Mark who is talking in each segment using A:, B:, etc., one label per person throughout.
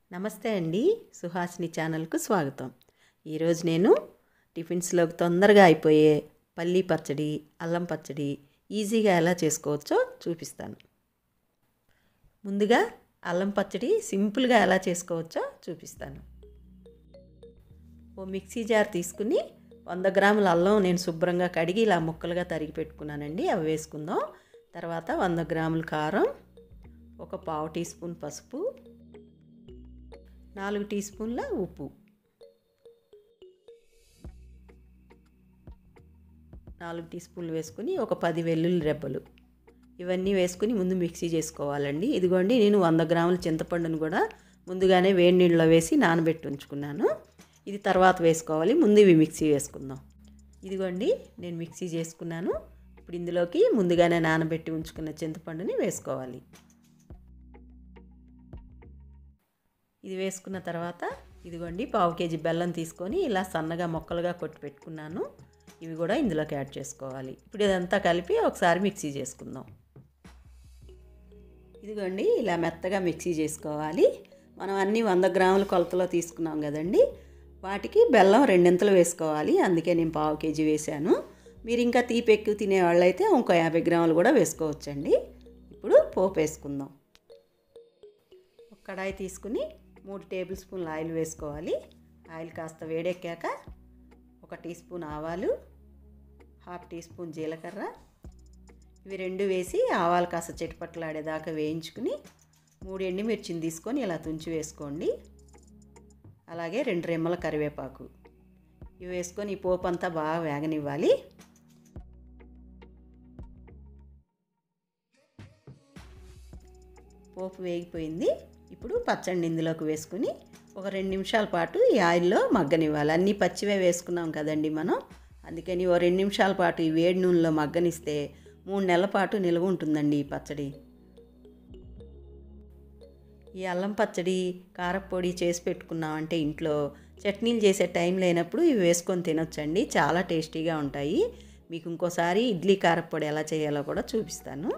A: నమస్తే అండి, సుహాసిని ఛానల్కు స్వాగతం. ఈరోజు నేను టిఫిన్స్లోకి తొందరగా అయిపోయే పల్లీ పచ్చడి, అల్లం పచ్చడి ఈజీగా ఎలా చేసుకోవచ్చో చూపిస్తాను. ముందుగా అల్లం పచ్చడి సింపుల్గా ఎలా చేసుకోవచ్చో చూపిస్తాను. ఓ మిక్సీ జార్ తీసుకుని 100 గ్రాముల అల్లం నేను శుభ్రంగా కడిగి ఇలా ముక్కలుగా తరిగి పెట్టుకున్నానండి. అవి వేసుకుందాం. తర్వాత 100 గ్రాముల కారం, ఒక పావు టీ స్పూన్ పసుపు, 4 టీ స్పూన్ల ఉప్పు, 4 టీ స్పూన్లు వేసుకుని ఒక 10 వెల్లుల్లి రెబ్బలు ఇవన్నీ వేసుకుని ముందు మిక్సీ చేసుకోవాలండి. ఇదిగోండి, నేను 100 గ్రాముల చింతపండును కూడా ముందుగానే వేడి నీళ్ళలో వేసి నానబెట్టి ఉంచుకున్నాను. ఇది తర్వాత వేసుకోవాలి. ముందు ఇవి మిక్సీ వేసుకుందాం. ఇదిగోండి, నేను మిక్సీ చేసుకున్నాను. ఇప్పుడు ఇందులోకి ముందుగానే నానబెట్టి ఉంచుకున్న చింతపండుని వేసుకోవాలి. ఇది వేసుకున్న తర్వాత ఇదిగోండి, పావు కేజీ బెల్లం తీసుకొని ఇలా సన్నగా ముక్కలుగా కొట్టి పెట్టుకున్నాను. ఇవి కూడా ఇందులోకి యాడ్ చేసుకోవాలి. ఇప్పుడు ఇదంతా కలిపి ఒకసారి మిక్సీ చేసుకుందాం. ఇదిగోండి, ఇలా మెత్తగా మిక్సీ చేసుకోవాలి. మనం అన్నీ 100 గ్రాముల కొలతలో తీసుకున్నాం కదండి, వాటికి బెల్లం 2 వేసుకోవాలి. అందుకే నేను పావు కేజీ వేశాను. మీరు ఇంకా తీపి ఎక్కువ తినేవాళ్ళైతే ఇంకో 50 గ్రాములు కూడా వేసుకోవచ్చండి. ఇప్పుడు పోపు వేసుకుందాం. ఒక కడాయి తీసుకుని 3 టేబుల్ స్పూన్ల ఆయిల్ వేసుకోవాలి. ఆయిల్ కాస్త వేడెక్కాక 1 టీ స్పూన్ ఆవాలు, 1/2 టీ స్పూన్ జీలకర్ర, ఇవి 2 వేసి ఆవాలు కాస్త చిటపట్లాడేదాకా వేయించుకుని 3 ఎండుమిర్చిని తీసుకొని ఇలా తుంచి వేసుకోండి. అలాగే 2 రెమ్మల కరివేపాకు ఇవి వేసుకొని ఈ పోపు అంతా బాగా వేగనివ్వాలి. పోపు వేగిపోయింది. ఇప్పుడు పచ్చడిని ఇందులోకి వేసుకుని ఒక 2 నిమిషాల పాటు ఈ ఆయిల్లో మగ్గనివ్వాలి. అన్నీ పచ్చివే వేసుకున్నాం కదండి మనం, అందుకని ఓ 2 నిమిషాల పాటు ఈ వేడి నూనెలో మగ్గనిస్తే 3 నెలల పాటు నిల్వ ఉంటుందండి ఈ పచ్చడి. ఈ అల్లం పచ్చడి, కారపొడి చేసి పెట్టుకున్నామంటే ఇంట్లో చట్నీలు చేసే టైం లేనప్పుడు ఇవి వేసుకొని తినొచ్చండి. చాలా టేస్టీగా ఉంటాయి. మీకు ఇంకోసారి ఇడ్లీ కారపొడి ఎలా చేయాలో కూడా చూపిస్తాను.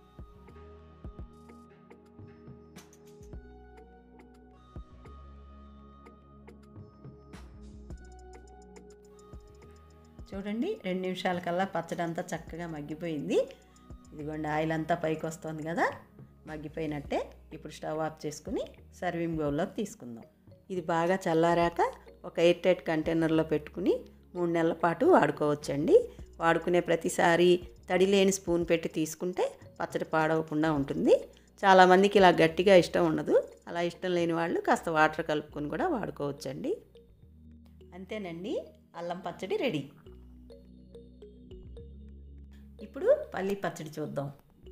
A: చూడండి, 2 నిమిషాల కల్లా పచ్చడి అంతా చక్కగా మగ్గిపోయింది. ఇదిగోండి, ఆయిల్ అంతా పైకి వస్తుంది కదా, మగ్గిపోయినట్టే. ఇప్పుడు స్టవ్ ఆఫ్ చేసుకుని సర్వింగ్ బౌల్లోకి తీసుకుందాం. ఇది బాగా చల్లారాక ఒక ఎయిర్ టైట్ కంటైనర్లో పెట్టుకుని 3 నెలల పాటు వాడుకోవచ్చండి. వాడుకునే ప్రతిసారి తడి లేని స్పూన్ పెట్టి తీసుకుంటే పచ్చడి పాడవకుండా ఉంటుంది. చాలామందికి ఇలా గట్టిగా ఇష్టం ఉండదు. అలా ఇష్టం లేని వాళ్ళు కాస్త వాటర్ కలుపుకొని కూడా వాడుకోవచ్చండి. అంతేనండి, అల్లం పచ్చడి రెడీ. ఇప్పుడు పల్లీ పచ్చడి చూద్దాం.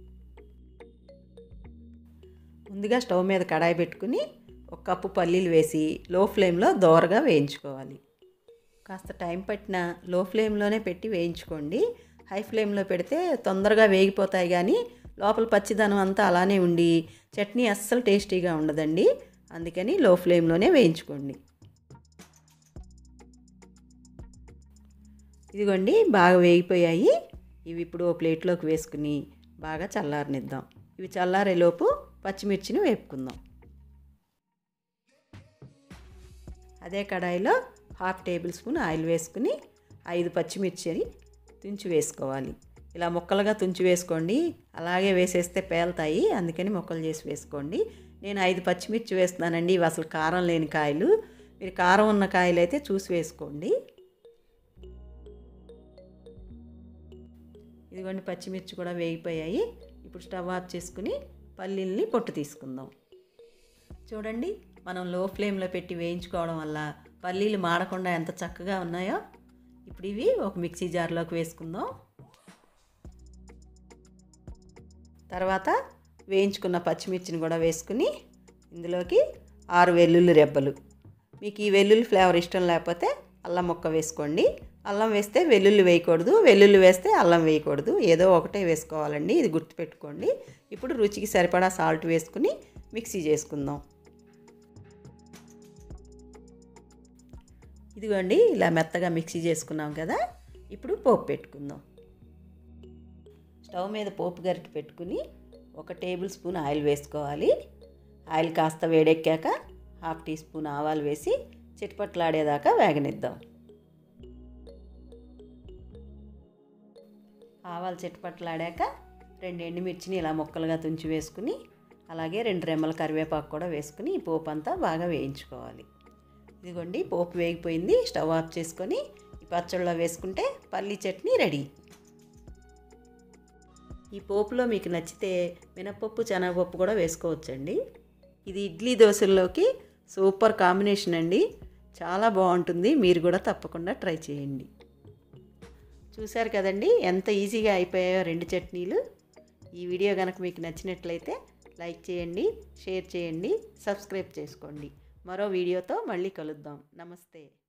A: ముందుగా స్టవ్ మీద కడాయి పెట్టుకుని 1 కప్పు పల్లీలు వేసి లో ఫ్లేమ్లో దోరగా వేయించుకోవాలి. కాస్త టైం పట్టిన లో ఫ్లేమ్లోనే పెట్టి వేయించుకోండి. హై ఫ్లేమ్లో పెడితే తొందరగా వేగిపోతాయి, కానీ లోపల పచ్చిదనం అంతా అలానే ఉండి చట్నీ అస్సలు టేస్టీగా ఉండదండి. అందుకని లో ఫ్లేమ్లోనే వేయించుకోండి. ఇదిగోండి, బాగా వేగిపోయాయి. ఇవి ఇప్పుడు ఓ ప్లేట్లోకి వేసుకుని బాగా చల్లారనిద్దాం. ఇవి చల్లారేలోపు పచ్చిమిర్చిని వేపుకుందాం. అదే కడాయిలో 1/2 టేబుల్ స్పూన్ ఆయిల్ వేసుకుని 5 పచ్చిమిర్చిని తుంచి వేసుకోవాలి. ఇలా ముక్కలుగా తుంచి వేసుకోండి. అలాగే వేసేస్తే పేలుతాయి, అందుకని ముక్కలు చేసి వేసుకోండి. నేను 5 పచ్చిమిర్చి వేస్తున్నానండి. ఇవి అసలు కారం లేని కాయలు. మీరు కారం ఉన్న కాయలు అయితే చూసి వేసుకోండి. ఇదిగోండి, పచ్చిమిర్చి కూడా వేగిపోయాయి. ఇప్పుడు స్టవ్ ఆఫ్ చేసుకుని పల్లీల్ని పొట్టు తీసుకుందాం. చూడండి, మనం లో ఫ్లేమ్లో పెట్టి వేయించుకోవడం వల్ల పల్లీలు మాడకుండా ఎంత చక్కగా ఉన్నాయో. ఇప్పుడు ఇవి ఒక మిక్సీ జార్లోకి వేసుకుందాం. తర్వాత వేయించుకున్న పచ్చిమిర్చిని కూడా వేసుకుని ఇందులోకి 6 వెల్లుల్లి రెబ్బలు. మీకు ఈ వెల్లుల్లి ఫ్లేవర్ ఇష్టం లేకపోతే అల్లం ముక్క వేసుకోండి. అల్లం వేస్తే వెల్లుల్లి వేయకూడదు, వెల్లుల్లి వేస్తే అల్లం వేయకూడదు, ఏదో ఒకటే వేసుకోవాలండి. ఇది గుర్తుపెట్టుకోండి. ఇప్పుడు రుచికి సరిపడా సాల్ట్ వేసుకుని మిక్సీ చేసుకుందాం. ఇదిగోండి, ఇలా మెత్తగా మిక్సీ చేసుకున్నాం కదా. ఇప్పుడు పోపు పెట్టుకుందాం. స్టవ్ మీద పోపు గరిటె పెట్టుకుని 1 టేబుల్ స్పూన్ ఆయిల్ వేసుకోవాలి. ఆయిల్ కాస్త వేడెక్కాక 1/2 టీ స్పూన్ ఆవాలు వేసి చిటపట్లాడేదాకా వేగనిద్దాం. ఆవాలు చిటపట్లాడాక 2 ఎండుమిర్చిని ఇలా ముక్కలుగా తుంచి వేసుకుని అలాగే 2 రెమ్మల కరివేపాకు కూడా వేసుకుని ఈ పోపు అంతా బాగా వేయించుకోవాలి. ఇదిగోండి పోపు వేగిపోయింది. స్టవ్ ఆఫ్ చేసుకొని ఈ పచ్చళ్ళలో వేసుకుంటే పల్లీ చట్నీ రెడీ. ఈ పోపులో మీకు నచ్చితే మినపప్పు శనగపప్పు కూడా వేసుకోవచ్చండి. ఇది ఇడ్లీ దోశల్లోకి సూపర్ కాంబినేషన్ అండి. చాలా బాగుంటుంది. మీరు కూడా తప్పకుండా ట్రై చేయండి. చూశారు కదండి ఎంత ఈజీగా అయిపోయాయో 2 చట్నీలు. ఈ వీడియో కనుక మీకు నచ్చినట్లయితే లైక్ చేయండి, షేర్ చేయండి, సబ్స్క్రైబ్ చేసుకోండి. మరో వీడియోతో మళ్ళీ కలుద్దాం. నమస్తే.